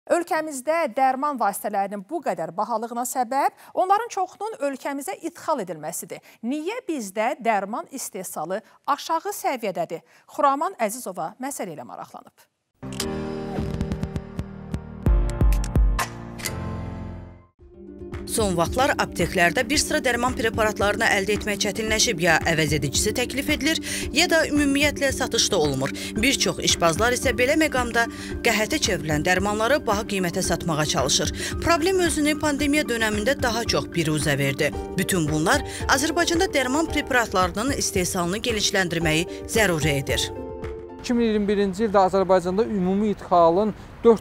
Ölkəmizdə dərman vasitələrinin bu qədər bahalığına səbəb onların çoxunun ölkəmizə idxal edilməsidir. Niyə bizdə dərman istehsalı aşağı səviyyədədir? Xuraman Əzizova məsələ ilə maraqlanıb. Son vaxtlar apteklərdə bir sıra dərman preparatlarını əldə etmək çətinləşib, ya əvəz edicisi təklif edilir, ya da ümumiyyətlə satışda olmur. Bir çox işbazlar isə belə məqamda qəhətə çevrilən dərmanları baha qiymətə satmağa çalışır. Problem özünü pandemiya dönəmində daha çox biruzə verdi. Bütün bunlar Azərbaycanda dərman preparatlarının istehsalını genişləndirməyi zəruri edir. 2021-ci ildə Azərbaycanda ümumi idxalın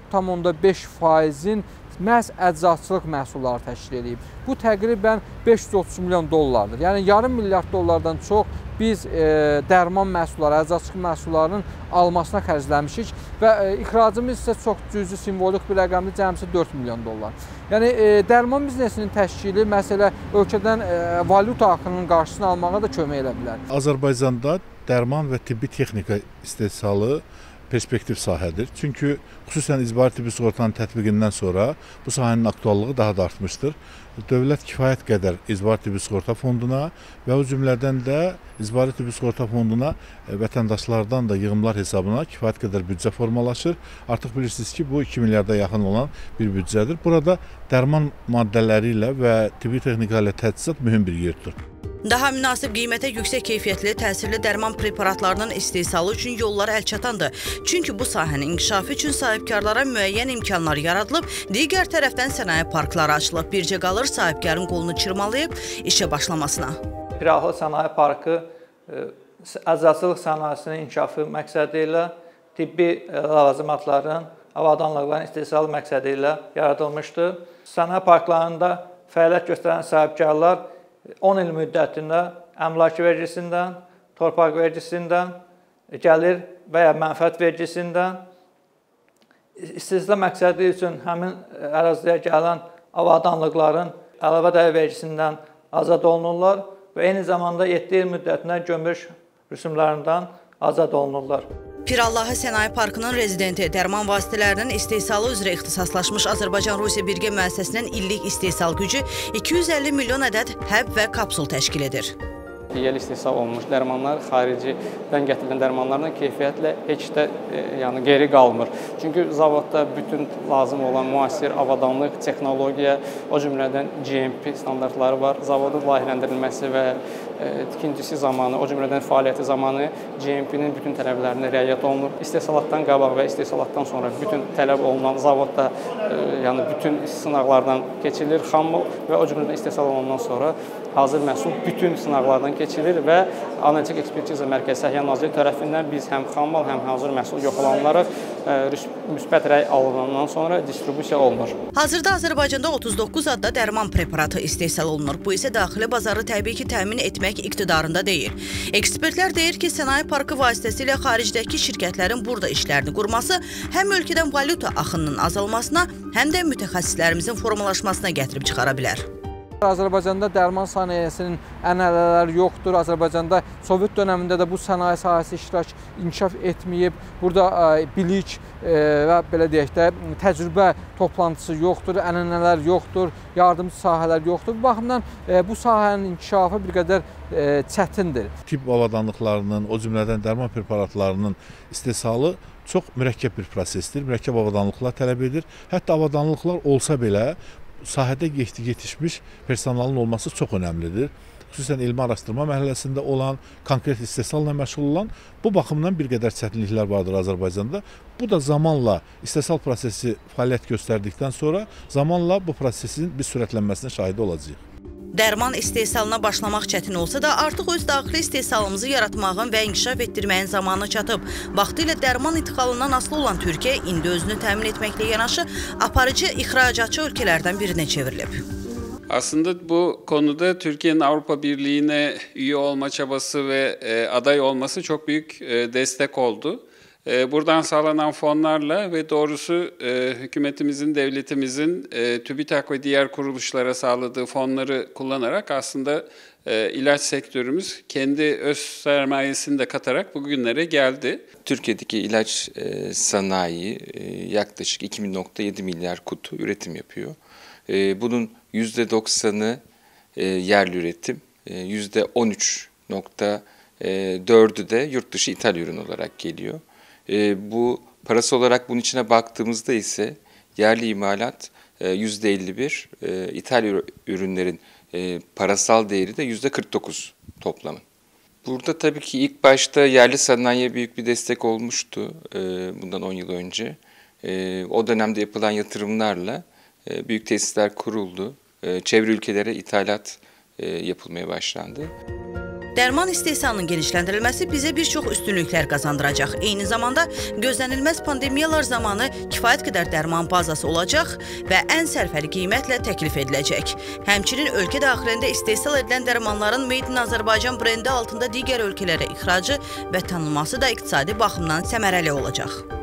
4,5%-in məhz əczaçılıq məhsulları təşkil edib. Bu təqribən 530 milyon dollardır. Yəni yarım milyard dollardan çox biz dərman məhsulları, əczaçılıq məhsullarının almasına xərcləmişik və ixracımız isə çox cüzi, simvolik bir rəqəmli, cəmsi 4 milyon dollar. Yəni dərman biznesinin təşkili məsələ ölkədən valyuta axınının qarşısını almağa da kömək edə bilər. Azərbaycanda dərman və tibbi texnika istehsalı perspektiv sahədir. Çünki xüsusən icbari tibbi sığortanın tətbiqindən sonra bu sahənin aktuallığı daha da artmışdır. Dövlət kifayət qədər icbari tibbi sığorta fonduna və o cümlədən də icbari tibbi sığorta fonduna vətəndaşlardan da yığımlar hesabına kifayət qədər büdcə formalaşır. Artıq bilirsiniz ki, bu 2 milyarda yaxın olan bir büdcədir. Burada dərman maddələri ilə və tibbi texnika ilə təchizat mühüm bir yer tutur. Daha münasib qiymətə yüksək keyfiyyətli, təsirli dərman preparatlarının istehsalı üçün yollar əlçatandır. Çünki bu sahənin inkişafı üçün sahibkarlara müəyyən imkanlar yaradılıb, digər tərəfdən sənaye parkları açılıb. Bircə qalır sahibkarın qolunu çırmalayıb işə başlamasına. Pirahlı Sənaye Parkı əczaçılıq sənayesinin inkişafı məqsədi ilə tibbi ləvazimatların, avadanlıqların istehsalı məqsədi ilə yaradılmışdır. Sənaye parklarında fəaliyyət göstərən sahibkarlar 10 il müddətində əmlak vergisindən, torpaq vergisindən, gəlir və ya mənfəət vergisindən, istehsal məqsədi üçün həmin əraziyə gələn avadanlıqların əlavə dəyər vergisindən azad olunurlar və eyni zamanda 7 il müddətinə gömrük rüsumlarından azad olunurlar. Pirallahı Sənaye Parkının rezidenti, dərman vasitələrinin istehsalı üzrə ixtisaslaşmış Azərbaycan-Rusiya birgə müəssisəsinin illik istehsal gücü 250 milyon ədəd həb və kapsul təşkil edir. Yerli istehsal olunmuş dərmanlar xaricidən gətirilən dərmanlarla keyfiyyətlə heç də geri qalmır. Çünki zavodda bütün lazım olan müasir avadanlıq, texnologiya, o cümlədən GMP standartları var. Zavodun layihələndirilməsi və tikintisi zamanı, o cümlədən fəaliyyəti zamanı GMP-nin bütün tələblərinə riayət olunur. İstehsalatdan qabaq və istehsalatdan sonra bütün tələb olunan zavodda bütün sınaqlardan keçilir, xammal və o cümlədən istehsal olunandan sonra hazır məhsul bütün sınaqlardan keçilir və analitik ekspertiza mərkəzi Səhiyyə Nazirliyi tərəfindən biz həm xammal, həm hazır məhsul yoxlanılaraq müsbət rəy alınandan sonra distribusiya olunur. Hazırda Azərbaycanda 39 adda dərman preparatı istehsal olunur. Bu isə daxili bazarı təbii ki, təmin etmək iqtidarında deyil. Ekspertlər deyir ki, Sənaye Parkı vasitəsilə xaricdəki şirkətlərin burada işlərini qurması həm ölkədən valyuta axınının azalmasına, həm də mütəxəssislərimizin formalaşmasına gətirib çıxara bilər. Azərbaycanda dərman sənayesinin ənənələri yoxdur. Azərbaycanda Sovet dönəmində də bu sənaye sahəsi inkişaf etməyib. Burada bilik və belə deyək də təcrübə toplantısı yoxdur, ənənələr yoxdur, yardımcı sahələr yoxdur. Bu baxımdan bu sahənin inkişafı bir qədər çətindir. Tibb avadanlıqlarının, o cümlədən dərman preparatlarının istehsalı çox mürəkkəb bir prosesdir. Mürəkkəb avadanlıqlar tələb edir. Hətta avadanlıqlar olsa belə sahədə yetişmiş personalın olması çox önəmlidir. Xüsusən elmi araşdırma mərhələsində olan, konkret istehsalla məşğul olan, bu baxımdan bir qədər çətinliklər vardır Azərbaycanda. Bu da zamanla istehsal prosesi fəaliyyət göstərdikdən sonra zamanla bu prosesin bir sürətlənməsinə şahidi olacağıq. Dərman istehsalına başlamaq çətin olsa da artıq öz daxili istehsalımızı yaratmağın və inkişaf etdirməyin zamanı çatıb. Vaxtilə dərman idxalından asılı olan Türkiyə indi özünü təmin etməklə yanaşı aparıcı ixracatçı ölkələrdən birinə çevrilib. Aslında bu konuda Türkiye'nin Avrupa Birliği'ne üye olma çabası ve aday olması çok büyük destek oldu. Buradan sağlanan fonlarla ve doğrusu hükümetimizin, devletimizin TÜBİTAK ve diğer kuruluşlara sağladığı fonları kullanarak aslında ilaç sektörümüz kendi öz sermayesini de katarak bugünlere geldi. Türkiye'deki ilaç sanayi yaklaşık 2007 milyar kutu üretim yapıyor. Bunun %90'ı yerli üretim, %13,4'ü de yurt dışı ithal ürün olarak geliyor. Bu parası olarak bunun içine baktığımızda ise yerli imalat %51, ithal ürünlerin parasal değeri de %49 toplamın. Burada tabii ki ilk başta yerli sanayiye büyük bir destek olmuştu bundan 10 yıl önce. O dönemde yapılan yatırımlarla büyük tesisler kuruldu. Çevre ülkelere ithalat yapılmaya başlandı. Dərman istehsalının genişləndirilməsi bizə bir çox üstünlüklər qazandıracaq. Eyni zamanda gözlənilməz pandemiyalar zamanı kifayət qədər dərman bazası olacaq və ən sərfəli qiymətlə təklif ediləcək. Həmçinin ölkə daxilində istehsal edilən dərmanların Made in Azərbaycan brendi altında digər ölkələrə ixracı və tanınması da iqtisadi baxımdan səmərəli olacaq.